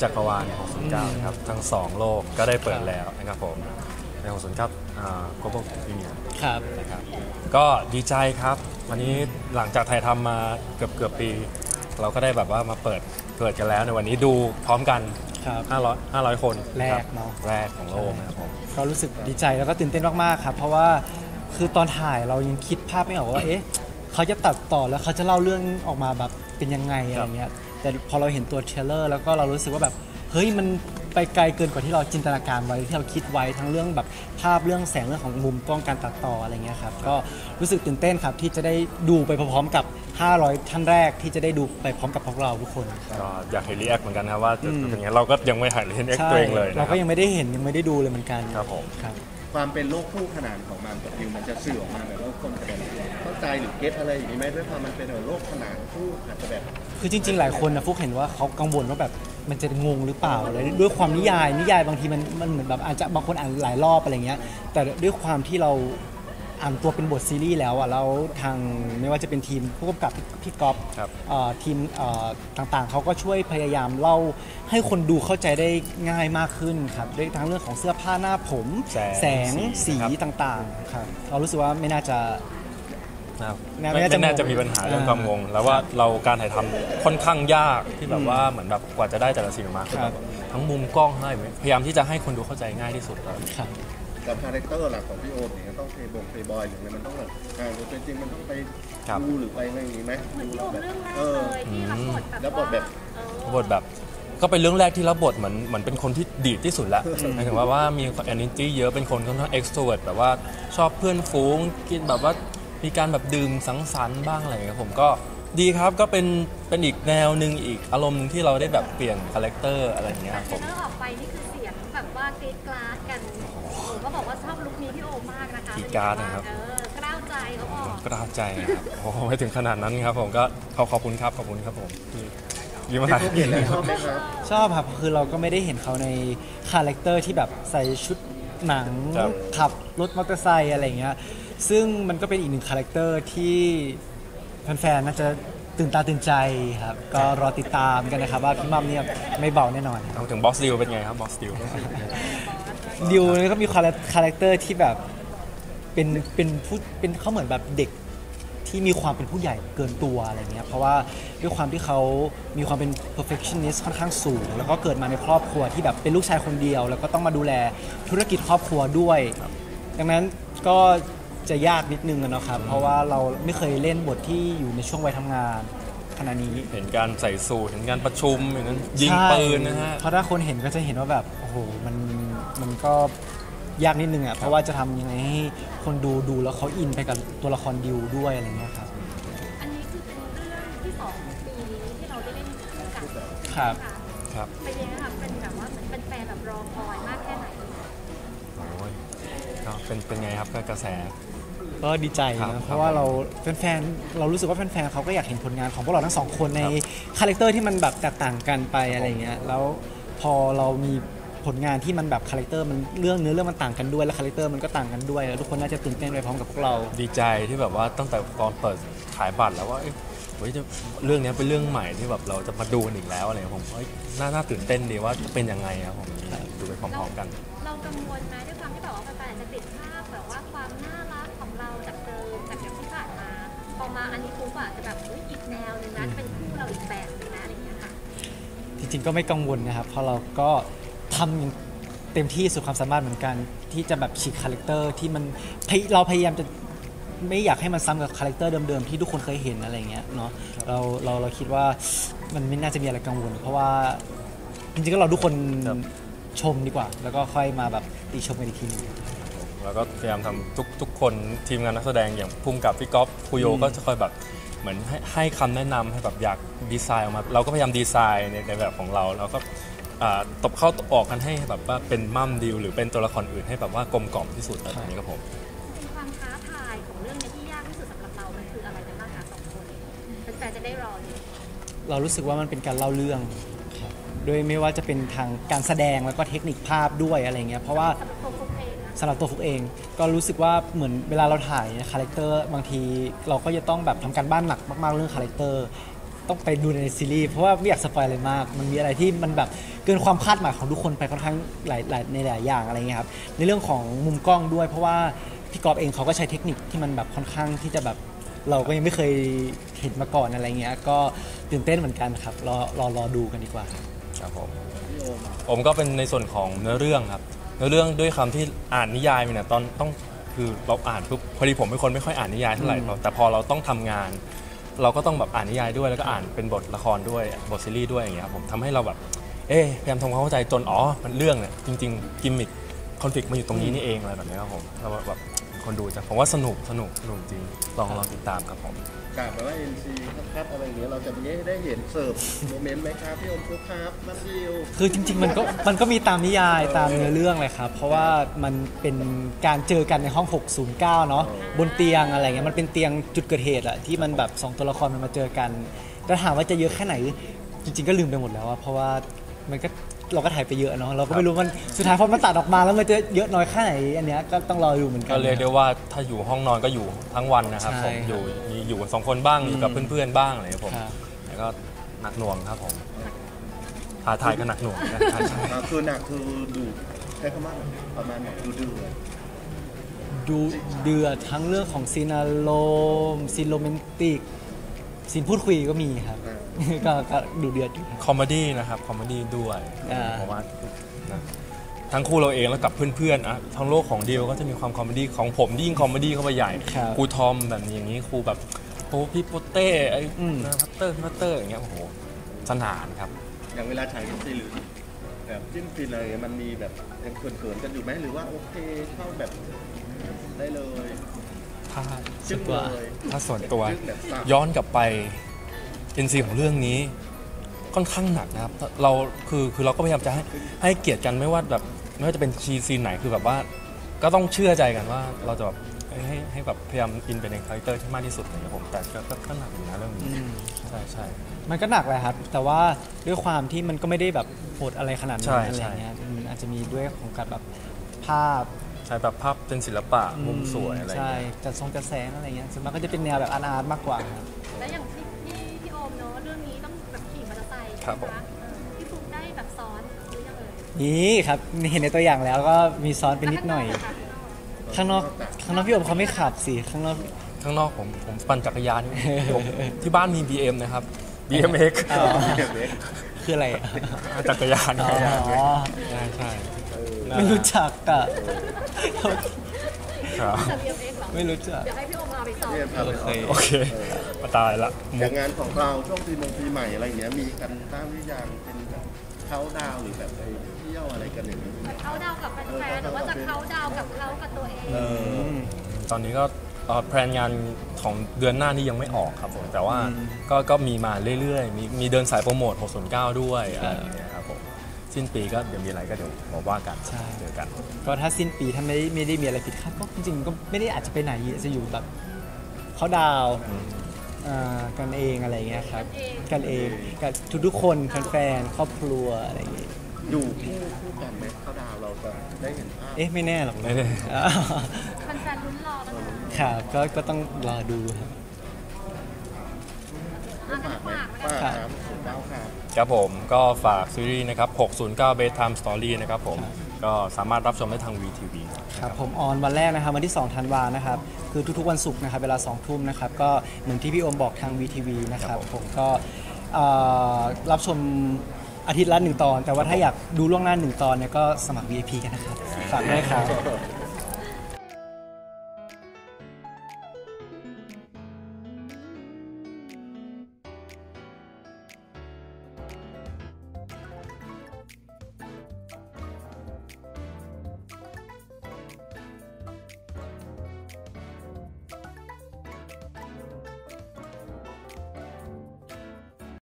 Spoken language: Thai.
จักรวาล609นะครับทั้ง2โลกก็ได้เปิดแล้วนะครับผมใน609Global Premiere ครับนะครับก็ดีใจครับวันนี้หลังจากถ่ายทำมาเกือบปี เราก็ได้แบบว่ามาเปิดกันแล้วในวันนี้ดูพร้อมกัน500 คนแรกเนาะแรกของโลกนะครับผมก็รู้สึกดีใจแล้วก็ตื่นเต้นมากๆครับเพราะว่าคือตอนถ่ายเรายังคิดภาพไม่ออกว่าเขาจะตัดต่อแล้วเขาจะเล่าเรื่องออกมาแบบเป็นยังไงอะไรเงี้ยแต่พอเราเห็นตัวเทรลเลอร์แล้วก็เรารู้สึกว่าแบบเฮ้ยมันไปไกลเกินกว่าที่เราจินตนาการไว้ที่เราคิดไว้ทั้งเรื่องแบบภาพเรื่องแสงเรื่องของมุมกล้องการตัดต่ออะไรเงี้ยครับก็รู้สึกตื่นเต้นครับที่จะได้ดูไปพร้อมๆกับ500ท่านแรกที่จะได้ดูไปพร้อมกับพวกเราทุกคนก็อยากเห็นรีแอคเหมือนกันครับว่าจะเป็นยังไงเราก็ยังไม่เห็นรีแอคตัวเองเลยเราก็ยังไม่ได้เห็นยังไม่ได้ดูเลยเหมือนกันครับผมครับความเป็นโลกคู่ขนานของมันกับดิวมันจะสื่อออกมาแบบว่าคนจะแบบเข้าใจหรือเก็ตอะไรอย่างนี้ไหมด้วยความมันเป็นโลกขนานคู่อาจจะแบบคือจริงๆหลายคนนะฟุกเห็นว่าเขากังวลว่าแบบมันจะงงหรือเปล่าอะไรด้วยความนิยายบางทีมันเหมือนแบบอาจจะบางคนอ่านหลายรอบอะไรเงี้ยแต่ด้วยความที่เราอ่านตัวเป็นบทซีรีส์แล้วอ่ะแล้วทางไม่ว่าจะเป็นทีมผู้กำกับพี่ก๊อฟทีมต่างๆเขาก็ช่วยพยายามเล่าให้คนดูเข้าใจได้ง่ายมากขึ้นครับด้วยทั้งเรื่องของเสื้อผ้าหน้าผมแสงสีต่างๆครับเรารู้สึกว่าไม่น่าจะไม่น่าจะมีปัญหาเรื่องความงงแล้วว่าเราการถ่ายทำค่อนข้างยากที่แบบว่าเหมือนแบบกว่าจะได้แต่ละซีนออกมาทั้งมุมกล้องให้พยายามที่จะให้คนดูเข้าใจง่ายที่สุดครับกับคาแรคเตอร์หลักของพี่โอมเนี่ยต้องเพย์บอยหรืออะไรมันต้องแบบตัวจริงมันต้องไปดูหรือไปอะไรอย่างนี้ไหมดูแล้วแบบแล้วบทแบบก็เป็นเรื่องแรกที่รับบทเหมือนเป็นคนที่ดีที่สุดแล้วหมายถึงว่ามี energy เยอะเป็นคนค่อนข้าง extrovert แบบว่าชอบเพื่อนฝูงกินแบบว่ามีการแบบดื่มสังสรรค์บ้างอะไรอย่างเงี้ยผมก็ดีครับก็เป็นอีกแนวหนึ่งอีกอารมณ์นึงที่เราได้แบบเปลี่ยนคาแรคเตอร์อะไรอย่างเงี้ยผมเมื่อออกไปนี่คือเสียงแบบว่ากรี๊ดกราดกันผมก็บอกว่าชอบลุคนี้พี่โอมากนะคะกรี๊ดกราดนะครับกล้าวใจเขาบอกกล้าวใจครับโอ้ไม่ถึงขนาดนั้นครับผมก็ขอบคุณครับผมยิ้มอะไรชอบครับคือเราก็ไม่ได้เห็นเขาในคาแรคเตอร์ที่แบบใส่ชุดหนังขับรถมอเตอร์ไซค์อะไรเงี้ยซึ่งมันก็เป็นอีกหนึ่งคาแรคเตอร์ที่แฟนๆน่าจะตื่นตาตื่นใจครับก็รอติดตามกันนะครับว่าพี่มัมเนี่ยไม่เบาแน่นอนเอาถึงบอสดิวเป็นไงครับบอสดิวดิวนี่ก็มีคาแรคเตอร์ที่แบบเป็นเขาเหมือนแบบเด็กที่มีความเป็นผู้ใหญ่เกินตัวอะไรเงี้ยเพราะว่าด้วยความที่เขามีความเป็น perfectionist ค่อนข้างสูงแล้วก็เกิดมาในครอบครัวที่แบบเป็นลูกชายคนเดียวแล้วก็ต้องมาดูแลธุรกิจครอบครัวด้วยดังนั้นก็จะยากนิดนึงนะครับเพราะว่าเราไม่เคยเล่นบทที่อยู่ในช่วงวัยทำงานขณะนี้เห็นการใส่สูทเห็นการประชุมอย่างนั้นยิงปืนนะฮะเพราะถ้าคนเห็นก็จะเห็นว่าแบบโอ้โหมันก็ยากนิดนึงอ่ะเพราะว่าจะทำยังไงให้คนดูแล้วเขาอินไปกับตัวละครดิวด้วยอะไรเงี้ยครับอันนี้คือเป็นเรื่องที่2ของปีนี้ที่เราได้เล่นคู่กันครับเป็นยังไงครับเป็นแบบว่าเป็นแฟนแบบรอคอยมากแค่ไหนโอ้ยเป็นไงครับกระแสก็ดีใจนะเพราะว่าเราแฟนๆเรารู้สึกว่าแฟนๆเขาก็อยากเห็นผลงานของพวกเราทั้ง2คนในคาแรคเตอร์ที่มันแบบแตกต่างกันไปอะไรเงี้ยแล้วพอเรามีผลงานที่มันแบบคาแรคเตอร์มันเรื่องเนื้อเรื่องมันต่างกันด้วยแล้วคาแรคเตอร์มันก็ต่างกันด้วยแล้วทุกคนน่าจะตื่นเต้นไปพร้อมกับพวกเราดีใจที่แบบว่าตั้งแต่ตอนเปิดขายบัตรแล้วว่าเรื่องนี้เป็นเรื่องใหม่ที่แบบเราจะมาดูอีกแล้วอะไรผมน่าตื่นเต้นดีว่าเป็นยังไงครับผมดูไปพร้อมๆกันเรากังวลไหมด้วยความที่แบบว่าแฟนๆจะติดภาพแบบว่าความน่ารักของเราจากเดิมจากที่ผ่านมาพอมาอันนี้ปุ๊บอะจะแบบอีกแนวนึงนะเป็นคู่เราอีกแบบนึงนะอะไรอย่างเงี้ยค่ะจริงๆก็ไม่กังวลนะครับเพราะเราก็ทำเต็มที่สุดความสามารถเหมือนกันที่จะแบบฉีกคาแรคเตอร์ที่มันเราพยายามจะไม่อยากให้มันซ้ำกับคาแรคเตอร์เดิมๆที่ทุกคนเคยเห็นอะไรเงี้ยเนาะเราคิดว่ามันไม่น่าจะมีอะไรกังวลเพราะว่าจริงๆก็เราทุกคนชมดีกว่าแล้วก็ค่อยมาแบบติชมกันอีกทีนึงแล้วก็พยายามทำทุกคนทีมงานนักแสดงอย่างภูมิกับพี่ก๊อฟคุโยก็จะคอยแบบเหมือนให้คำแนะนำให้แบบอยากดีไซน์ออกมาเราก็พยายามดีไซน์ในแบบของเราก็ตบเข้าตบออกกันให้แบบว่าเป็นมั่มดิวหรือเป็นตัวละครอื่นให้แบบว่ากลมกล่อมที่สุดอะไรอย่างนี้ครับผมความท้าทายของเรื่องนี้ที่ยากที่สุดสำหรับเรามันคืออะไรกันบ้างคะ2คนแฟนๆจะได้รออยู่เรารู้สึกว่ามันเป็นการเล่าเรื่องโดยไม่ว่าจะเป็นทางการแสดงแล้วก็เทคนิคภาพด้วยอะไรเงี้ยเพราะว่าสำหรับตัวฟุกเองก็รู้สึกว่าเหมือนเวลาเราถ่ายคาแรคเตอร์บางทีเราก็จะต้องแบบทำการบ้านหนักมากๆเรื่องคาแรคเตอร์ต้องไปดูในซีรีส์เพราะว่าไม่อยากสปอยอะไรมากมันมีอะไรที่มันแบบเกินความคาดหมายของทุกคนไปค่อนข้างหลายในหลายอย่างอะไรเงี้ยครับในเรื่องของมุมกล้องด้วยเพราะว่าพี่กอล์ฟเองเขาก็ใช้เทคนิคที่มันแบบค่อนข้างที่จะแบบเราก็ยังไม่เคยเห็นมาก่อนอะไรเงี้ยก็ตื่นเต้นเหมือนกันครับรอดูกันดีกว่าครับผมพี่โอมผมก็เป็นในส่วนของเนื้อเรื่องครับเนื้อเรื่องด้วยคำที่อ่านนิยายมันเนี่ยต้องคือเราอ่านปุ๊บพอดีผมเป็นคนไม่ค่อยอ่านนิยายเท่าไหร่แต่พอเราต้องทำงาน เราก็ต้องแบบอ่านนิยายด้วยแล้วก็อ่านเป็นบทละครด้วยบทซีรีส์ด้วยอย่างเงี้ยครับผมทำให้เราแบบพยายามทำความเข้าใจจนมันเรื่องเนี่ยจริงๆกิมมิคคอนฟ lict มันอยู่ตรงนี้นี่เองอะไรแบบนี้ครับผมเราแบบคนดูจะผมว่าสนุกจริงลองติดตามครับผมกลับมาว่า NC ครับอะไรอย่างเงี้ยเราจะได้เห็นเสิร์ฟโมเมนต์ไหมครับพี่โอมครับน้ำดิวคือจริงๆมันก็มีตามนิยายตามเนื้อเรื่องเลยครับเพราะว่ามันเป็นการเจอกันในห้อง 609 เนาะบนเตียงอะไรเงี้ยมันเป็นเตียงจุดเกิดเหตุอะที่มันแบบ2ตัวละครมันมาเจอกันแต่ถามว่าจะเยอะแค่ไหนจริงๆก็ลืมไปหมดแล้วอะเพราะว่ามันก็เราก็ถ่ายไปเยอะเนาะเราก็ไม่รู้มันสุดท้ายพอมันตัดออกมาแล้วมันจะเยอะน้อยแค่ไหนอันเนี้ยก็ต้องรอดูเหมือนกันก็เรียกได้ว่าถ้าอยู่ห้องนอนก็อยู่ทั้งวันนะครับใช่ผมอยู่กัน2 คนบ้างอยู่กับเพื่อนๆบ้างอะไรครับผมครับแล้วก็หนักหน่วงครับผมถ่ายก็หนักหน่วงนะใช่คือหนักคือดูใช้คำว่าประมาณไหนดูเดือดดูเดือดทั้งเรื่องของซีนอารมณ์ซีนโรแมนติกซีนพูดคุยก็มีครับ ก็ดูเดือดอยู่ครับคอมเมดี้นะครับคอมเมดี้ด้วยอ่าผมว่านะทั้งคู่เราเองแล้วกับเพื่อนๆอ่ะทั้งโลกของเดียวก็จะมีความคอมเมดี้ของผมยิ่งคอมเมดี้เข้าไปใหญ่ครับครูทอมแบบนี้อย่างนี้ครูแบบพี่โปเต้ไอ้อืมพัตเตอร์อย่างเงี้ยโอ้โหสนานครับอย่างเวลาฉายซีหรือแบบจิ้นฟินอะไรเงี้ยมันมีแบบยังเขินๆกันอยู่ไหมหรือว่าโอเคเข้าแบบได้เลยถ้าจึ้งเลยถ้าส่วนตัวจึ้งแบบสับย้อนกลับไป NC ของเรื่องนี้ค่อนข้างหนักนะครับเราคือเราก็พยายามจะให้เกียรติกันไม่ว่าจะเป็นซีนไหนคือแบบว่าก็ต้องเชื่อใจกันว่าเราจะแบบให้แบบพยายามอินไปในคาแรคเตอร์ที่มากที่สุดนะครับผมแต่ก็หนักอยู่นะเรื่องนี้ใช่มันก็หนักแหละครับ แต่ว่าด้วยความที่มันก็ไม่ได้แบบโหดอะไรขนาดนั้ใช่นอะไรใช่เงี้ยมันอาจจะมีด้วยของการแบบภาพใช่แบบภาพเป็นศิลปะมุมสวยอะไรอย่างใช่เงี้ยจัดทรงจัดแสงอะไรเงี้ยส่วนมากก็จะเป็นแนวแบบอาร์ตมากกว่าครับแล้วอย่างพี่โอมเนาะเรื่องนี้ต้องแบบขี่มอเตอร์ไซค์ครับผมใช่ไหพี่ฟุ๊กได้แบบซ้อนหรือยังเลยนี่ครับเห็นในตัวอย่างแล้วก็มีซ้อนไปนิดหน่อย ข้างนอกพี่โอมเขาไม่ขับสิข้างนอกข้างนอกผมปั่นจักรยาน ผมที่บ้านมี BM นะครับ BMX อ๋อเก็บเล็กคืออะไรอะจักรยานอ๋อใช่ไม่รู้จักอะครับจะเรียมเองเหรอไม่รู้จักเดี๋ยวให้พี่โอมพาไปซ้อมเนี่ยพาไปออกโอเคมาตายละอย่างงานของเราช่วงปีใหม่อะไรอย่างเงี้ยมีกันบ้างหรือยังเป็นแบบเขาดาวหรือแบบไปเที่ยวอะไรกันอย่างเงี้ยเขาดาวกับแฟนๆหรือว่าจะเขาดาวกับเขากับตัวเองตอนนี้ก็แพลนงานของเดือนหน้านี่ยังไม่ออกครับผมแต่ว่าก็มีมาเรื่อยๆมีเดินสายโปรโมท 609 ด้วยอะไรอย่างเงี้ยครับผมสิ้นปีก็เดี๋ยวมีอะไรก็เดี๋ยวมาว่ากันใช่เจอกันก็ถ้าสิ้นปีถ้าไม่ได้มีอะไรผิดคาดก็จริงๆก็ไม่ได้อาจจะไปไหนจะอยู่แบบเขาดาวน์กันเองอะไรเงี้ยครับกันเองกับทุกๆคนแฟนๆครอบครัวอะไรอย่างเงี้ยอยู่คู่กันไหมเขาดาวเราจะได้เห็นภาพเอ๊ะไม่แน่หรอกนะไม่ได้แฟนๆลุ้นรอแล้วนะครับก็ต้องรอดูครับอ่ะงั้นฝากไว้ฝากกันครับสุดดาวครับครับผมก็ฝากซีรีส์นะครับ 609 Bedtime Story นะครับผมก็สามารถรับชมได้ทาง VTV ครับผมออนวันแรกนะครับวันที่ 2 ธันวานะครับคือทุกๆวันศุกร์นะครับเวลา 2 ทุ่มนะครับก็เหมือนที่พี่โอมบอกทาง VTV นะครับผมก็รับชมอาทิตย์ละ1 ตอน แต่ว่าถ้าอยากดูล่วงหน้า1 ตอนเนี่ยก็สมัคร VIP กันนะครับฝากด้วยครับ